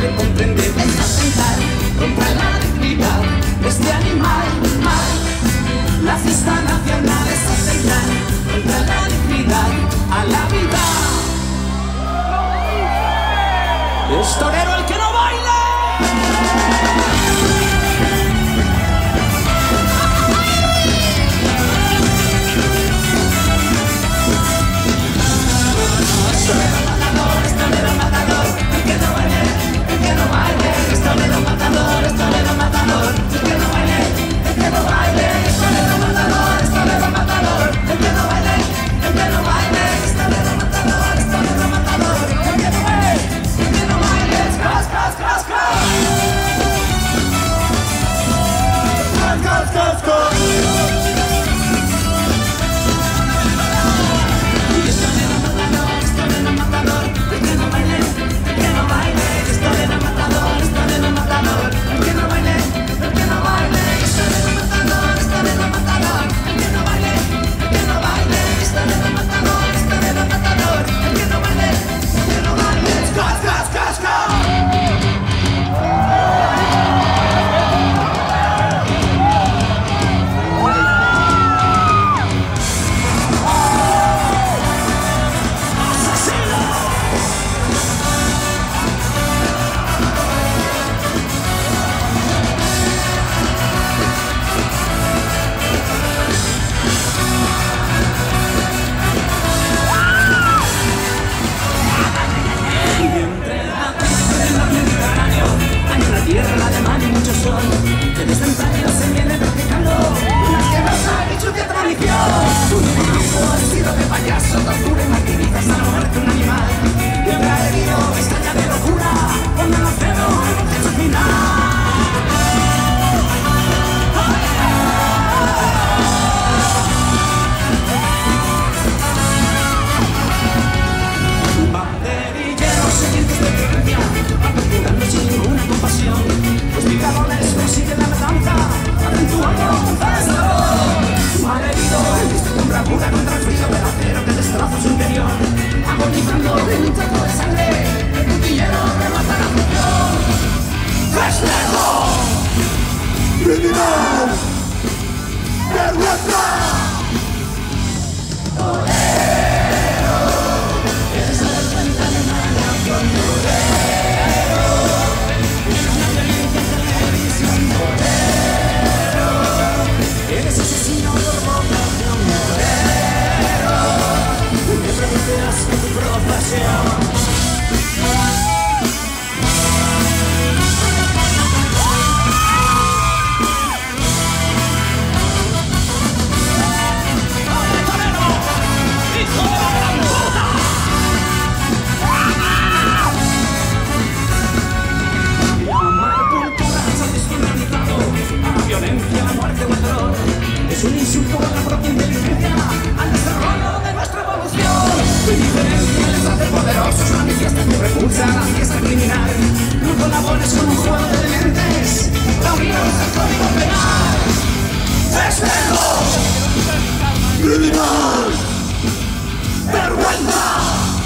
de comprender. Es atentar contra la dignidad de este animal, mal. La fiesta nacional es atentar contra la dignidad a la vida. Es torero el que no baila. Tierra de mar y mucho sol, que desde antaño se viene practicando unas guerras y chuque tradición. Un grupo vestido de payaso, tortura y martiriza hasta la muerte un animal. Y el herido estalla de locura, pongan a cero en su final. Banderilleros sedientos de violencia, van torturando sin ninguna compasión. Los picadores consiguen la matanza, acentuando un festival. Malherido, el visto con bravura contra el frío del acero que destroza su interior. Agonizando en un charco de sangre, el cuchillero remata la función. ¡Festejo! ¡Criminal! ¡Vergüenza! Eres asesino por vocación, torero. Me preguntas con tu profesión. Violencia, la muerte o el dolor es un insulto a la propia inteligencia, al desarrollo de nuestra evolución. Tu indiferencia les hace poderosos, manifiesta tu repulsa a la fiesta criminal. No colabores con un juego de dementes, la unión es el código penal. ¡Festejo! ¡Criminal! ¡Vergüenza!